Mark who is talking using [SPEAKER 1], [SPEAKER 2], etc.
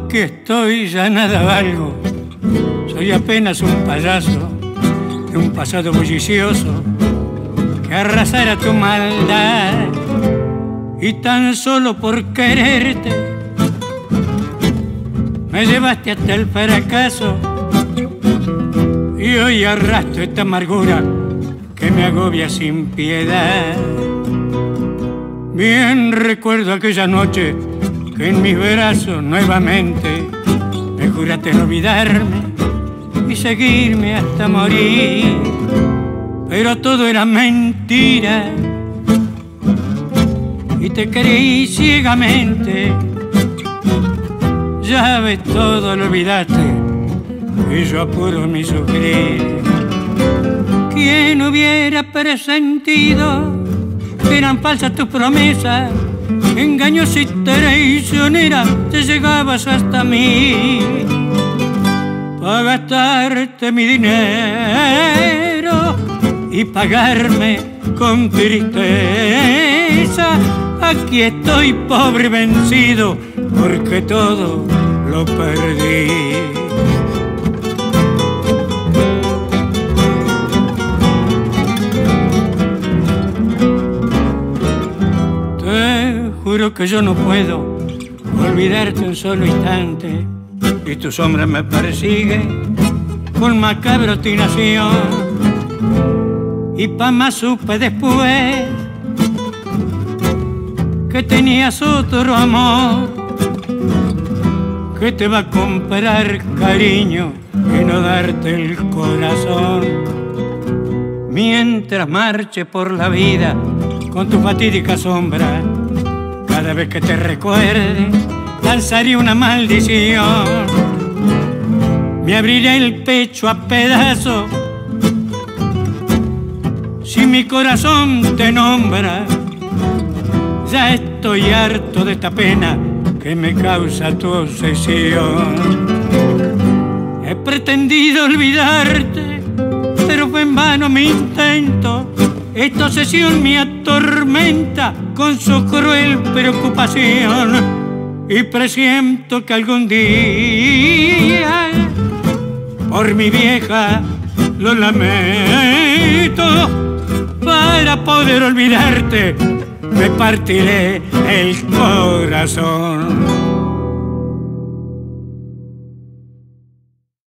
[SPEAKER 1] Aquí estoy, ya nada valgo. Soy apenas un payaso de un pasado bullicioso que arrasara tu maldad. Y tan solo por quererte me llevaste hasta el fracaso. Y hoy arrastro esta amargura que me agobia sin piedad. Bien recuerdo aquella noche que en mis brazos nuevamente me juraste no olvidarme y seguirme hasta morir. Pero todo era mentira y te creí ciegamente. Ya ves, todo lo olvidaste y yo apuro mi sufrir. ¿Quién hubiera presentido que eran falsas tus promesas? Engañosa y traicionera te llegabas hasta mí para gastarte mi dinero y pagarme con tristeza. Aquí estoy pobre y vencido porque todo lo perdí. Te juro que yo no puedo olvidarte un solo instante y tu sombra me persigue con macabra obstinación. Y pa' más supe después que tenías otro amor que te va a comprar cariño y no darte el corazón. Mientras marche por la vida con tu fatídica sombra, cada vez que te recuerde lanzaré una maldición. Me abriré el pecho a pedazos si mi corazón te nombra. Ya estoy harto de esta pena que me causa tu obsesión. He pretendido olvidarte, pero fue en vano mi intento. Esta obsesión me atormenta con su cruel preocupación. Y presiento que algún día por mi vieja lo lamento. Para poder olvidarte me partiré el corazón.